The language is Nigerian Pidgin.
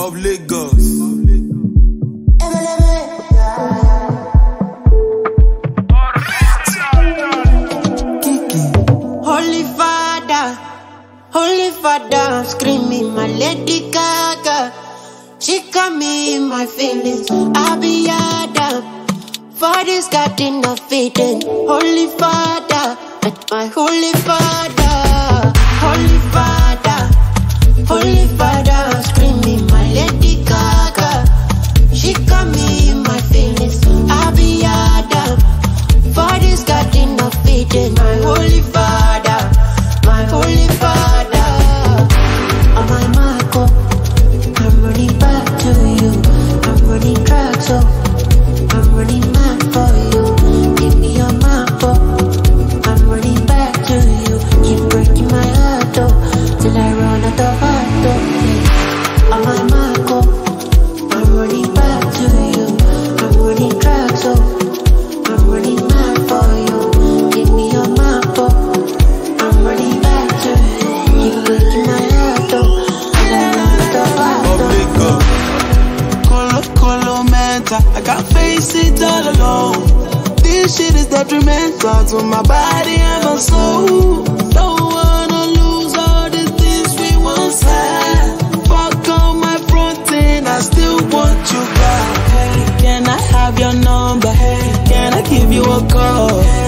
of Lagos. Holy Father, I'm screaming my Lady Gaga. She got me in my feelings. I'll be Adam. For this garden of Eden. Holy Father, that's my Holy Father. Holy Father, Holy Father, I'm screaming my Lady Gaga. She got me in my feelings. I'll be Adam. For this garden of Eden. My Holy Father, my Holy Father. On my Marco, I'm running back to you. I'm running track, so I'm running mad for you. Give me your map, I'm running back to you. Keep breaking my heart, till I run out of heart, on my Marco, I'm running back to you. I'm running track, so I'm running mad for you. Give me your map, I'm running back to you. Keep breaking my heart, till I run out of heart. Colo mental, I can't face it all alone. This shit is detrimental to my body and my soul. Don't wanna lose all the things we once had. Fuck on my front end, I still want you back. Hey, can I have your number? Hey, can I give you a call?